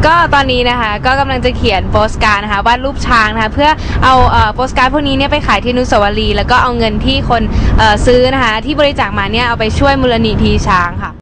ก็ตอนนี้นะคะก็กำลังจะเขียนโปสการ์ดนะคะวาดรูปช้างนะคะเพื่อเอาโปสการ์ดพวกนี้เนี่ยไปขายที่อนุสาวรีย์แล้วก็เอาเงินที่คนซื้อนะคะที่บริจาคมาเนี่ยเอาไปช่วยมูลนิธิช้างค่ะ